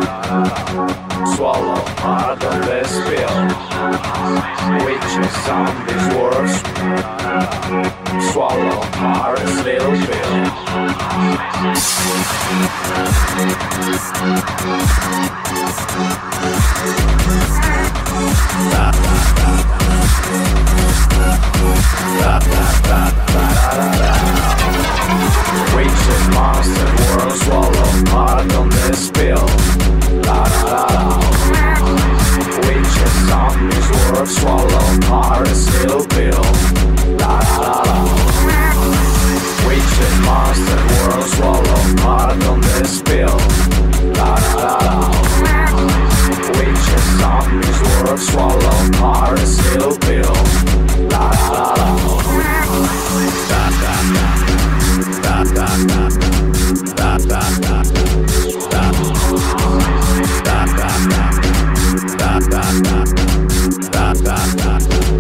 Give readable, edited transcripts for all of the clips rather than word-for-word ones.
Swallow hard on this pill, which is some these words. Swallow hard this little pill. Witches, monster, world, swallow hard on this pill. La la la la. Witches, zombies, world, swallow hard this little pill. La la la la. Witches, monster, world, swallow hard on this pill. La la la la. Witches, zombies, world, swallow hard this little pill. La la la la. Da da da. Da da da. Da da da. Da da da. Da da da. Da da da.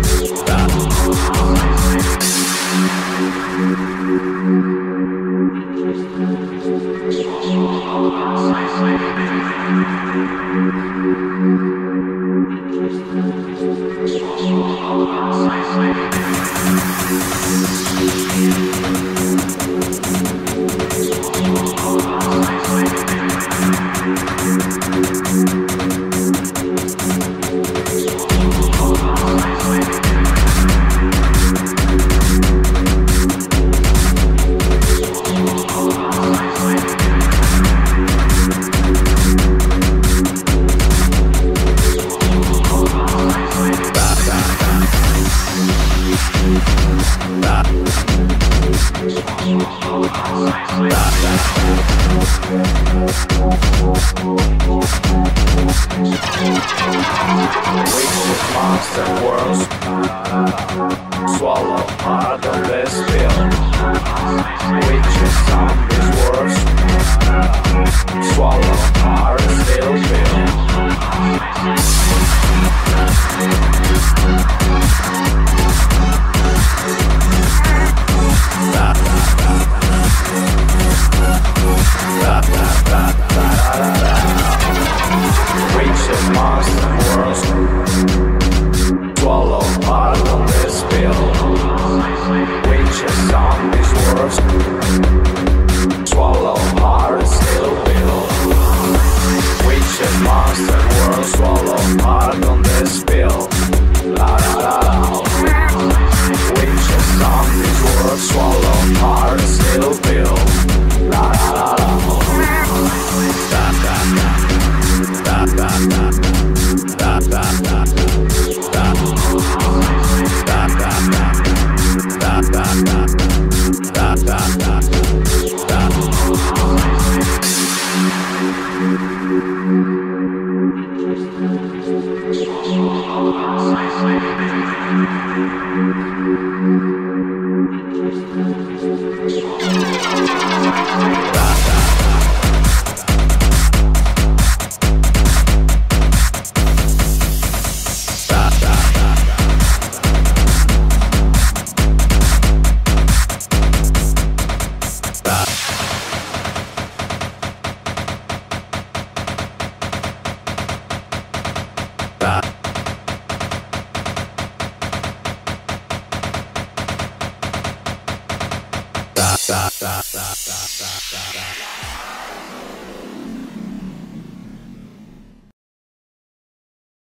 Swallow hard on this pill. Witches, zombies, worse. Swallow hard this little pill. Da da da. Da da da. Da da da. Witches, monster, worse. Swallow hard on this pill. Witches, zombies, worse. Swallow hard, still pill. Witches, monster, world. Swallow hard on this pill. La la la la. Witches, zombies, world. Swallow hard, still pill. La la la la. Da da da. Da da da. Da da da. Da da da. Da da da. Da da da da da da da.